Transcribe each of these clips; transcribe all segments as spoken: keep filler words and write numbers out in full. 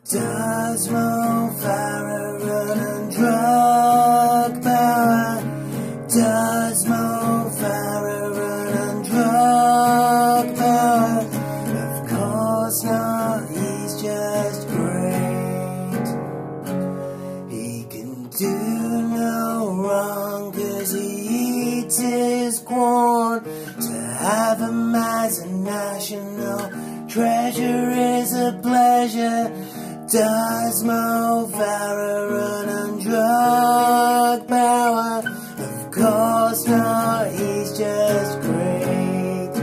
Does Mo Farah run on drug power? Does Mo Farah run on drug power? Of course not, he's just great. He can do no wrong cause he eats his corn. To have him as a national treasure is a pleasure. Does Mo Farah run on drug power? Of course not, he's just great.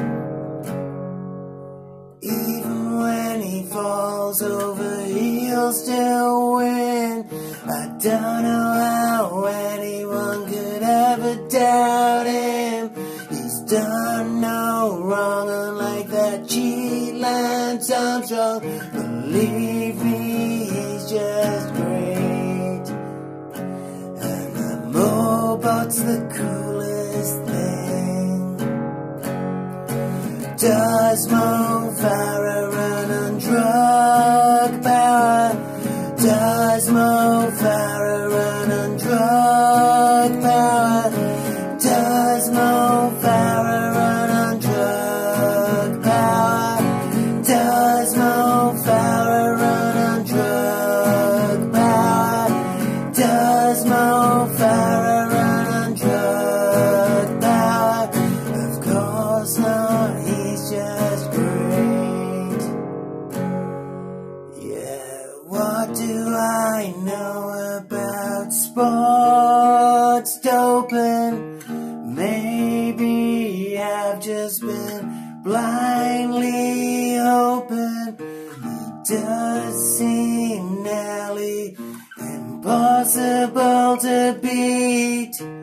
Even when he falls over, he'll still win. I don't know how anyone could ever doubt him. He's done no wrong, unlike that cheat Lance Armstrong. Believe me, he's just great. And the Mobot's the coolest thing. Does Mo Farah run on drug power? Does Mo Farah run on drug power? Does Mo Farah run on drug power? Does Mo Farah run on drug power? Does Mo Farah run on drug power? Of course not, he's just great. Yeah, what do I know about sports doping? Maybe I've just been blindly hoping. It does seem nearly impossible to beat.